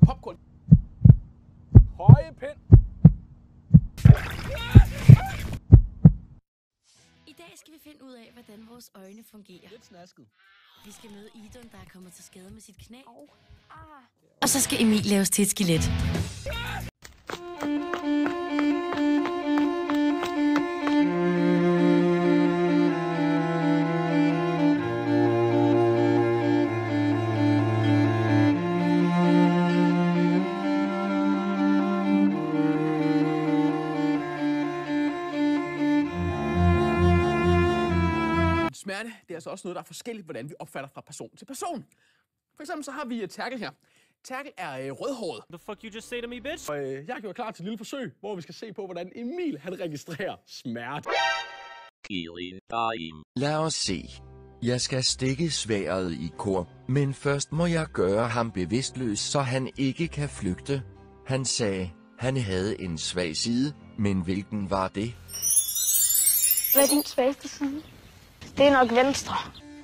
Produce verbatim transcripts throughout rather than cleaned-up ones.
popcorn. Høje pind. I dag skal vi finde ud af, hvordan vores øjne fungerer. Lidt snasket. Vi skal møde Idun, der er kommet til skade med sit knæ. Og så skal Emil laves til et skelet. Smerte, det er altså også noget, der er forskelligt, hvordan vi opfatter fra person til person. For eksempel så har vi uh, Terkel her. Terkel er uh, rødhåret. The fuck you just say to me, bitch? Og uh, jeg er gjort klar til et lille forsøg, hvor vi skal se på, hvordan Emil han registrerer smerte. Lad os se. Jeg skal stikke sværdet i kor, men først må jeg gøre ham bevidstløs, så han ikke kan flygte. Han sagde, han havde en svag side, men hvilken var det? Hvad er din svageste side? Det er nok venstre.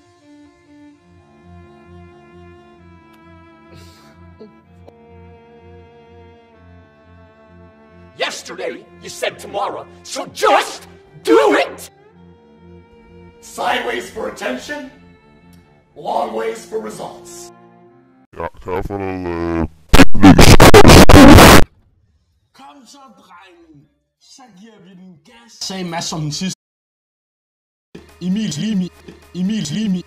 Yesterday, you said tomorrow, so just do it! Sideways for attention, long ways for results. Ja, kan jeg få noget... Kom så, drengen. Så giver vi den gas. Sagde Mads som den sidste. Emils limi. Emils limi.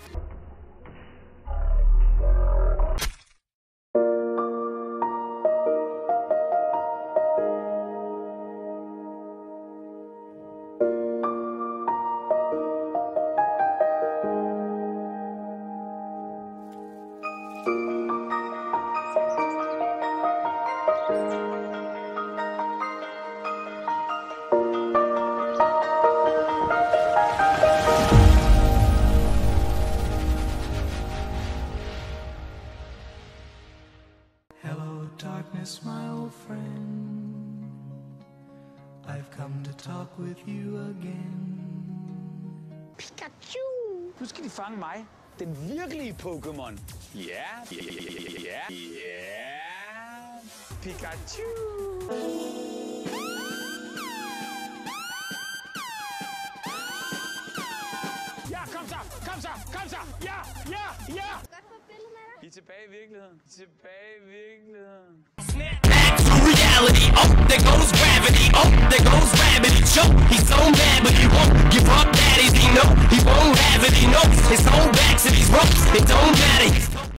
Darkness, my old friend, I've come to talk with you again. Pikachu! Nu skal de fange mig, den virkelige Pokémon. Ja, ja, ja, ja, Pikachu! Ja, kom så, kom så, kom så! Ja, ja, ja! I er tilbage i virkeligheden. Tilbage i virkeligheden. Back to reality. Oh, there goes gravity. Oh, there goes gravity. Choke. He's so mad, but he won't give up. Daddies, he know he won't have it. He knows his whole back to these ropes. It don't matter.